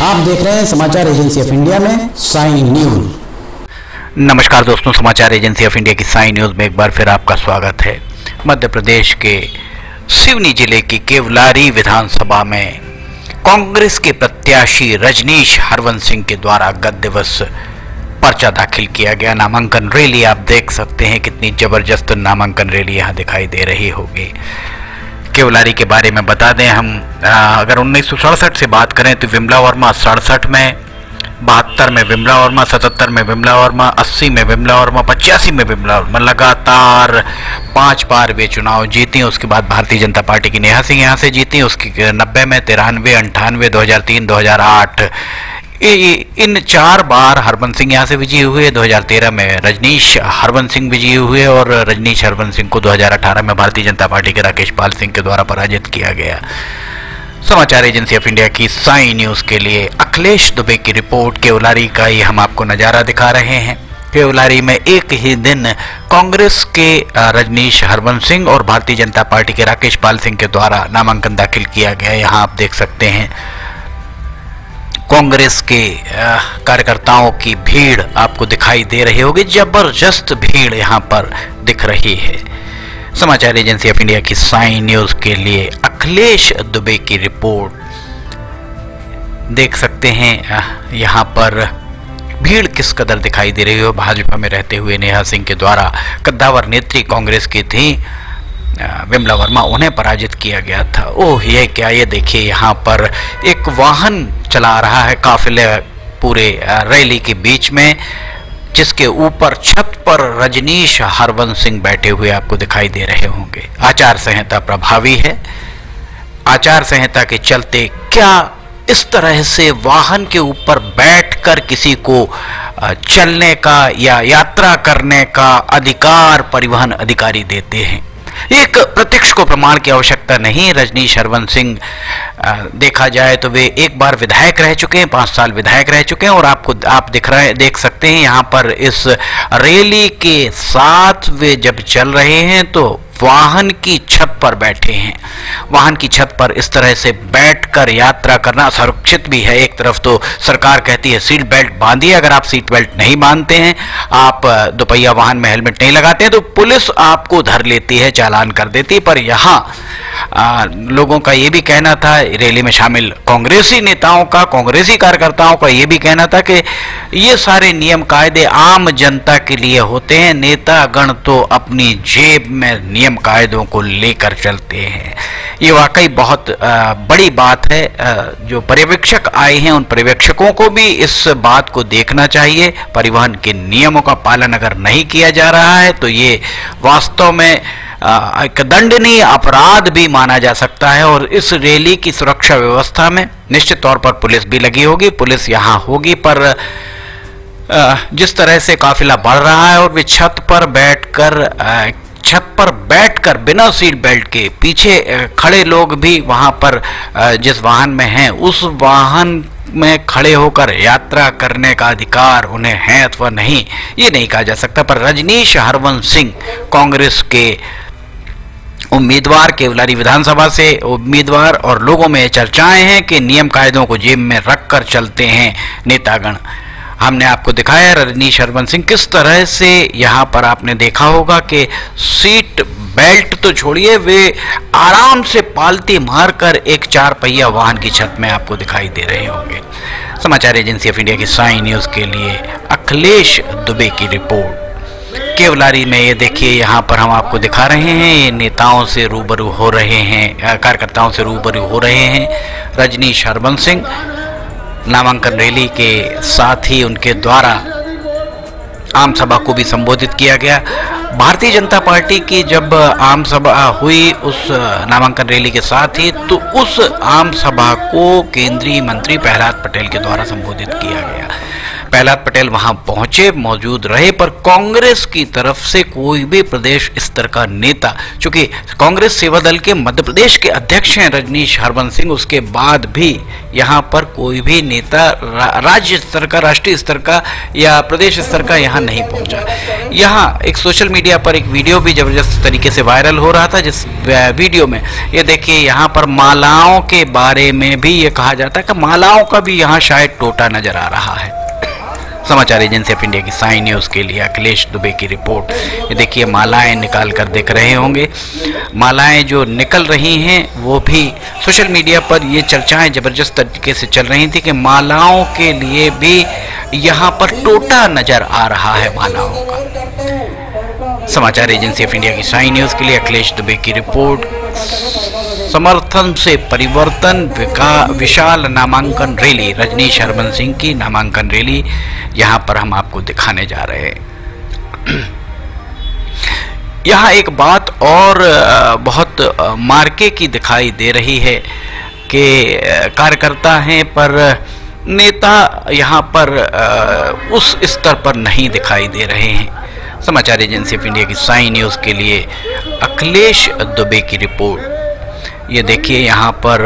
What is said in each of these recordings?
आप देख रहे हैं समाचार एजेंसी ऑफ इंडिया में साई न्यूज। नमस्कार दोस्तों, समाचार एजेंसी ऑफ इंडिया की साई न्यूज में एक बार फिर आपका स्वागत है। मध्य प्रदेश के सिवनी जिले की केवलारी विधानसभा में कांग्रेस के प्रत्याशी रजनीश हरवंश सिंह के द्वारा गत दिवस पर्चा दाखिल किया गया। नामांकन रैली आप देख सकते हैं, कितनी जबरदस्त नामांकन रैली यहाँ दिखाई दे रही होगी। केवलारी के बारे में बता दें हम, अगर 1967 से बात करें तो विमला वर्मा 67 में, 72 में विमला वर्मा, 77 में विमला वर्मा, 80 में विमला वर्मा, 85 में विमला वर्मा, लगातार 5 बार वे चुनाव जीती। उसके बाद भारतीय जनता पार्टी की नेहा सिंह यहाँ से जीती, उसकी 90 में, 93, 98, 2003, 2008 इन 4 बार हरवंश सिंह यहाँ से विजयी हुए। 2013 में रजनीश हरवंश सिंह विजयी हुए और रजनीश हरवंश सिंह को 2018 में भारतीय जनता पार्टी के राकेश पाल सिंह के द्वारा पराजित किया गया। समाचार एजेंसी ऑफ इंडिया की साई न्यूज के लिए अखिलेश दुबे की रिपोर्ट। केवलारी का ही हम आपको नजारा दिखा रहे हैं। केवलारी में एक ही दिन कांग्रेस के रजनीश हरवंश सिंह और भारतीय जनता पार्टी के राकेश पाल सिंह के द्वारा नामांकन दाखिल किया गया। यहाँ आप देख सकते हैं कांग्रेस के कार्यकर्ताओं की भीड़ आपको दिखाई दे रही होगी, जबरदस्त भीड़ यहाँ पर दिख रही है। समाचार एजेंसी ऑफ इंडिया की साई न्यूज के लिए अखिलेश दुबे की रिपोर्ट। देख सकते हैं यहाँ पर भीड़ किस कदर दिखाई दे रही हो। भाजपा में रहते हुए नेहा सिंह के द्वारा कद्दावर नेत्री कांग्रेस की थी विमला वर्मा, उन्हें पराजित किया गया था। ओह ये क्या, ये देखिए यहाँ पर एक वाहन चला रहा है काफिले पूरे रैली के बीच में, जिसके ऊपर छत पर रजनीश हरवंश सिंह बैठे हुए आपको दिखाई दे रहे होंगे। आचार संहिता प्रभावी है। आचार संहिता के चलते क्या इस तरह से वाहन के ऊपर बैठकर किसी को चलने का या यात्रा करने का अधिकार परिवहन अधिकारी देते हैं? एक प्रत्यक्ष को प्रमाण की आवश्यकता नहीं। रजनीश हरवंश सिंह देखा जाए तो वे एक बार विधायक रह चुके हैं, 5 साल विधायक रह चुके हैं और आप देख सकते हैं यहाँ पर इस रैली के साथ वे जब चल रहे हैं तो वाहन की छत पर बैठे हैं। वाहन की छत पर इस तरह से बैठकर यात्रा करना सुरक्षित भी है। एक तरफ तो सरकार कहती है सीट बेल्ट बांधिए, अगर आप सीट बेल्ट नहीं बांधते हैं, आप दोपहिया वाहन में हेलमेट नहीं लगाते हैं तो पुलिस आपको धर लेती है, चालान कर देती है। पर यहाँ लोगों का ये भी कहना था, रैली में शामिल कांग्रेसी नेताओं का, कांग्रेसी कार्यकर्ताओं का ये भी कहना था कि ये सारे नियम कायदे आम जनता के लिए होते हैं, नेतागण तो अपनी जेब में नियम कायदों को लेकर चलते हैं। ये वाकई बहुत बड़ी बात है। जो पर्यवेक्षक आए हैं उन पर्यवेक्षकों को भी इस बात को देखना चाहिए। परिवहन के नियमों का पालन अगर नहीं किया जा रहा है तो ये वास्तव में एक दंडनीय अपराध भी माना जा सकता है और इस रैली की सुरक्षा व्यवस्था में निश्चित तौर पर पुलिस भी लगी होगी, पुलिस यहाँ होगी। पर जिस तरह से काफिला बढ़ रहा है और वे छत पर बैठकर बिना सीट बेल्ट के, पीछे खड़े लोग भी वहां पर जिस वाहन में हैं उस वाहन में खड़े होकर यात्रा करने का अधिकार उन्हें है अथवा नहीं, ये नहीं कहा जा सकता। पर रजनीश हरवंश सिंह कांग्रेस के उम्मीदवार, केवलारी विधानसभा से उम्मीदवार, और लोगों में चर्चाएं हैं कि नियम कायदों को जेब में रखकर चलते हैं नेतागण। हमने आपको दिखाया रजनीश हरवंश सिंह किस तरह से यहाँ पर आपने देखा होगा कि सीट बेल्ट तो छोड़िए, वे आराम से पालती मारकर एक 4 पहिया वाहन की छत में आपको दिखाई दे रहे होंगे। समाचार एजेंसी ऑफ इंडिया की साई न्यूज के लिए अखिलेश दुबे की रिपोर्ट। केवलारी में ये देखिए, यहाँ पर हम आपको दिखा रहे हैं, ये नेताओं से रूबरू हो रहे हैं, कार्यकर्ताओं से रूबरू हो रहे हैं रजनीश हरवंश सिंह। नामांकन रैली के साथ ही उनके द्वारा आम सभा को भी संबोधित किया गया। भारतीय जनता पार्टी की जब आम सभा हुई उस नामांकन रैली के साथ ही, तो उस आम सभा को केंद्रीय मंत्री प्रहलाद पटेल के द्वारा संबोधित किया गया। प्रहलाद पटेल वहां पहुंचे, मौजूद रहे, पर कांग्रेस की तरफ से कोई भी प्रदेश स्तर का नेता, चूंकि कांग्रेस सेवा दल के मध्य प्रदेश के अध्यक्ष हैं रजनीश हरबंस सिंह, उसके बाद भी यहां पर कोई भी नेता राज्य स्तर का, राष्ट्रीय स्तर का या प्रदेश स्तर का यहां नहीं पहुंचा। यहां एक सोशल मीडिया पर एक वीडियो भी जबरदस्त तरीके से वायरल हो रहा था, जिस वीडियो में ये देखिए यहां पर मालाओं के बारे में भी ये कहा जाता है कि मालाओं का भी यहां शायद टोटा नजर आ रहा है। समाचार एजेंसी ऑफ इंडिया की साई न्यूज़ के लिए अखिलेश दुबे की रिपोर्ट। ये देखिए मालाएं निकाल कर दिख रहे होंगे, मालाएं जो निकल रही हैं वो भी सोशल मीडिया पर ये चर्चाएं जबरदस्त तरीके से चल रही थी कि मालाओं के लिए भी यहाँ पर टोटा नजर आ रहा है मालाओं का। समाचार एजेंसी ऑफ इंडिया की साई न्यूज़ के लिए अखिलेश दुबे की रिपोर्ट। समर्थन से परिवर्तन, विशाल नामांकन रैली, रजनीश हरबंस सिंह की नामांकन रैली यहां पर हम आपको दिखाने जा रहे हैं। यहां एक बात और बहुत मार्के की दिखाई दे रही है कि कार्यकर्ता हैं पर नेता यहां पर उस स्तर पर नहीं दिखाई दे रहे हैं। समाचार एजेंसी ऑफ इंडिया की साई न्यूज़ के लिए अखिलेश दुबे की रिपोर्ट। ये देखिए यहाँ पर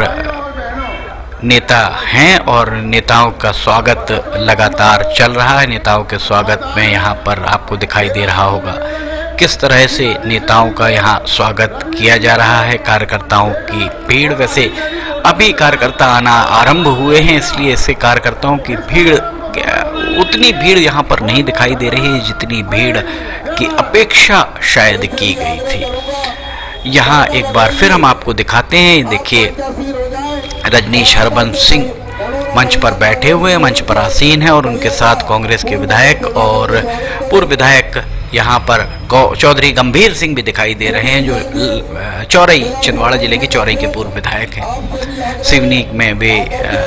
नेता हैं और नेताओं का स्वागत लगातार चल रहा है। नेताओं के स्वागत में यहाँ पर आपको दिखाई दे रहा होगा किस तरह से नेताओं का यहाँ स्वागत किया जा रहा है। कार्यकर्ताओं की भीड़, वैसे अभी कार्यकर्ता आना आरंभ हुए हैं, इसलिए इससे कार्यकर्ताओं की भीड़, उतनी भीड़ यहाँ पर नहीं दिखाई दे रही है जितनी भीड़ की अपेक्षा शायद की गई थी। यहाँ एक बार फिर हम आपको दिखाते हैं, देखिए रजनीश हरबंस सिंह मंच पर बैठे हुए हैं, मंच पर आसीन हैं और उनके साथ कांग्रेस के विधायक और पूर्व विधायक यहाँ पर चौधरी गंभीर सिंह भी दिखाई दे रहे हैं, जो चौरई, छिंदवाड़ा जिले के चौरई के पूर्व विधायक हैं। सिवनी में भी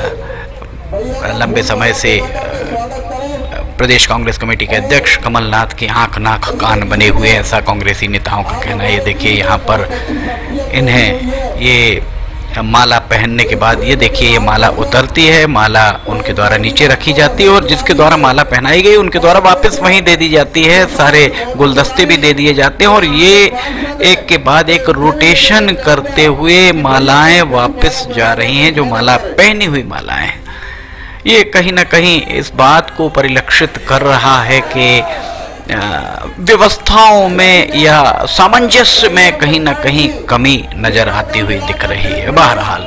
लंबे समय से प्रदेश कांग्रेस कमेटी के अध्यक्ष कमलनाथ की आंख नाक कान बने हुए, ऐसा कांग्रेसी नेताओं का कहना है। ये देखिए यहाँ पर इन्हें ये माला पहनने के बाद ये देखिए ये माला उतरती है, माला उनके द्वारा नीचे रखी जाती है और जिसके द्वारा माला पहनाई गई उनके द्वारा वापस वहीं दे दी जाती है। सारे गुलदस्ते भी दे दिए जाते हैं और ये एक के बाद एक रोटेशन करते हुए मालाएं वापस जा रही हैं, जो माला पहनी हुई मालाएं हैं। ये कहीं ना कहीं इस बात को परिलक्षित कर रहा है कि व्यवस्थाओं में या सामंजस्य में कहीं ना कहीं कमी नजर आती हुई दिख रही है। बहरहाल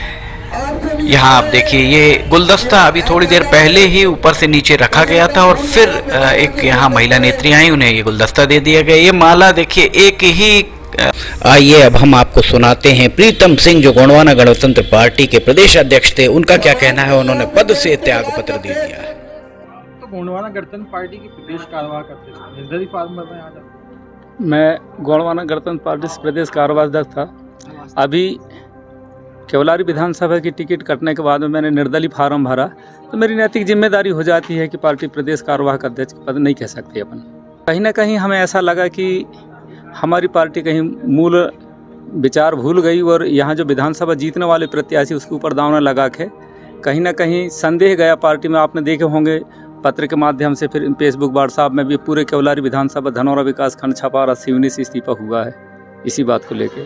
यहाँ आप देखिए ये गुलदस्ता अभी थोड़ी देर पहले ही ऊपर से नीचे रखा गया था और फिर एक यहाँ महिला नेत्री आई, उन्हें ये गुलदस्ता दे दिया गया। ये माला देखिए एक ही। आइए अब हम आपको सुनाते हैं प्रीतम सिंह, जो गोंडवाना गणतंत्र पार्टी के प्रदेश अध्यक्ष थे, उनका क्या कहना है। उन्होंने पद से त्याग पत्र दे दिया है। तो गोंडवाना गणतंत्र पार्टी की प्रदेश कार्यवाह करते थे, निर्दलीय फार्म में आ जाता। मैं गोंडवाना गणतंत्र पार्टी से प्रदेश कार्यवाह अध्यक्ष था। अभी केवलारी विधानसभा की टिकट कटने के बाद में मैंने निर्दलीय फार्म भरा, तो मेरी नैतिक जिम्मेदारी हो जाती है कि पार्टी प्रदेश कार्यवाह अध्यक्ष पद नहीं कह सकते अपन। कहीं ना कहीं हमें ऐसा लगा कि हमारी पार्टी कहीं मूल विचार भूल गई और यहाँ जो विधानसभा जीतने वाले प्रत्याशी उसके ऊपर दावना लगा के कहीं ना कहीं संदेह गया पार्टी में। आपने देखे होंगे पत्र के माध्यम से, फिर फेसबुक व्हाट्सएप में भी पूरे केवलारी विधानसभा धनौरा विकास खंड छपारा सिवनी से इस्तीफा हुआ है। इसी बात को लेके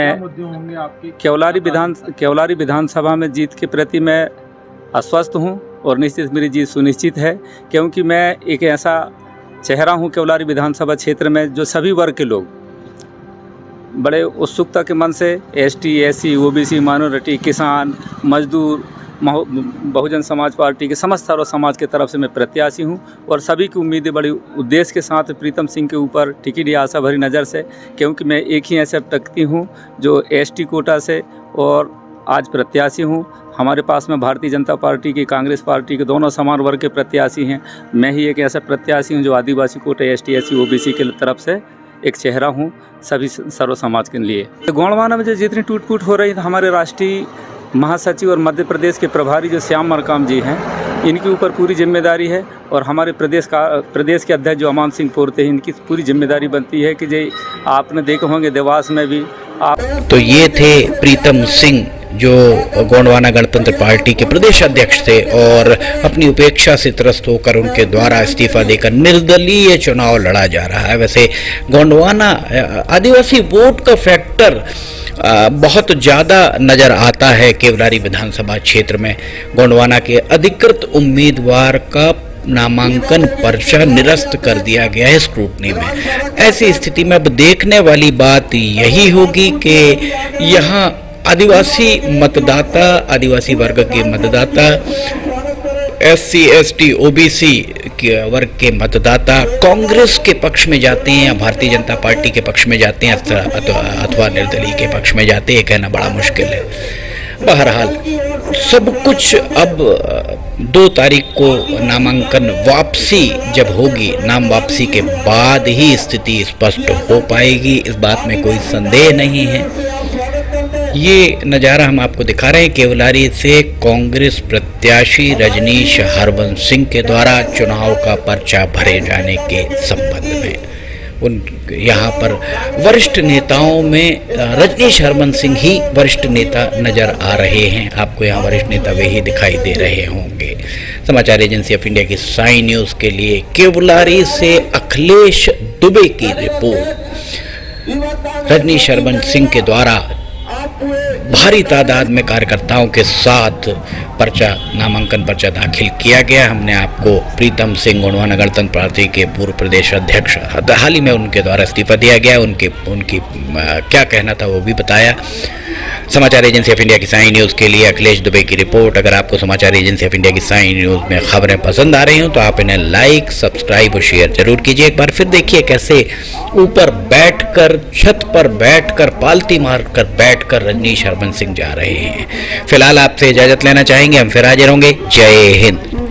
मैं केवलारी विधानसभा में जीत के प्रति मैं आश्वस्त हूँ और निश्चित मेरी जीत सुनिश्चित है, क्योंकि मैं एक ऐसा चेहरा हूँ केवलारी विधानसभा क्षेत्र में जो सभी वर्ग के लोग बड़े उत्सुकता के मन से एसटी, एससी, ओबीसी, माइनॉरिटी, किसान, मजदूर, बहुजन समाज पार्टी के समस्त सर्व समाज के तरफ से मैं प्रत्याशी हूं और सभी की उम्मीदें बड़ी उद्देश्य के साथ प्रीतम सिंह के ऊपर टिकट या आशा भरी नज़र से, क्योंकि मैं एक ही ऐसा व्यक्ति हूं जो एसटी कोटा से और आज प्रत्याशी हूं। हमारे पास में भारतीय जनता पार्टी की, कांग्रेस पार्टी के दोनों समान वर्ग के प्रत्याशी हैं। मैं ही एक ऐसा प्रत्याशी हूं जो आदिवासी कोटा, एसटी, एससी, ओबीसी के तरफ से एक चेहरा हूं सभी सर्व समाज के लिए। गोंडवाना में जो जितनी टूट फूट हो रही है, हमारे राष्ट्रीय महासचिव और मध्य प्रदेश के प्रभारी जो श्याम मरकाम जी हैं, इनके ऊपर पूरी जिम्मेदारी है और हमारे प्रदेश के अध्यक्ष जो अमान सिंह पोरते हैं, इनकी पूरी जिम्मेदारी बनती है कि जो आपने देखे होंगे देवास में भी आप। तो ये थे प्रीतम सिंह जो गोंडवाना गणतंत्र पार्टी के प्रदेश अध्यक्ष थे और अपनी उपेक्षा से त्रस्त होकर उनके द्वारा इस्तीफा देकर निर्दलीय चुनाव लड़ा जा रहा है। वैसे गोंडवाना आदिवासी वोट का फैक्टर बहुत ज़्यादा नज़र आता है केवलारी विधानसभा क्षेत्र में। गोंडवाना के अधिकृत उम्मीदवार का नामांकन पर्चा निरस्त कर दिया गया है स्क्रूटनी में। ऐसी स्थिति में अब देखने वाली बात यही होगी कि यहाँ आदिवासी मतदाता, आदिवासी वर्ग के मतदाता, SC, ST, OBC के वर्ग के मतदाता कांग्रेस के पक्ष में जाते हैं या भारतीय जनता पार्टी के पक्ष में जाते हैं अथवा निर्दलीय के पक्ष में जाते हैं, कहना बड़ा मुश्किल है। बहरहाल सब कुछ अब 2 तारीख को नामांकन वापसी जब होगी, नाम वापसी के बाद ही स्थिति स्पष्ट हो पाएगी, इस बात में कोई संदेह नहीं है। ये नज़ारा हम आपको दिखा रहे हैं केवलारी से कांग्रेस प्रत्याशी रजनीश हरबंस सिंह के द्वारा चुनाव का पर्चा भरे जाने के संबंध में। उन यहाँ पर वरिष्ठ नेताओं में रजनीश हरबंस सिंह ही वरिष्ठ नेता नजर आ रहे हैं। आपको यहाँ वरिष्ठ नेता वे ही दिखाई दे रहे होंगे। समाचार एजेंसी ऑफ इंडिया की साई न्यूज़ के लिए केवलारी से अखिलेश दुबे की रिपोर्ट। रजनीश हरबंस सिंह के द्वारा भारी तादाद में कार्यकर्ताओं के साथ नामांकन पर्चा दाखिल किया गया। हमने आपको प्रीतम सिंह गोंडवाना गणतंत्र पार्टी के पूर्व प्रदेश अध्यक्ष, हाल ही में उनके द्वारा इस्तीफा दिया गया, उनकी क्या कहना था वो भी बताया। समाचार एजेंसी ऑफ इंडिया की साई न्यूज़ के लिए अखिलेश दुबे की रिपोर्ट। अगर आपको समाचार एजेंसी ऑफ इंडिया की साई न्यूज़ में खबरें पसंद आ रही हो तो आप इन्हें लाइक, सब्सक्राइब और शेयर जरूर कीजिए। एक बार फिर देखिए कैसे ऊपर बैठकर, छत पर बैठकर, पालती मारकर बैठकर रजनीश हरबंस सिंह जा रहे हैं। फिलहाल आपसे इजाजत लेना चाहेंगे, हम फिर हाजिर होंगे। जय हिंद।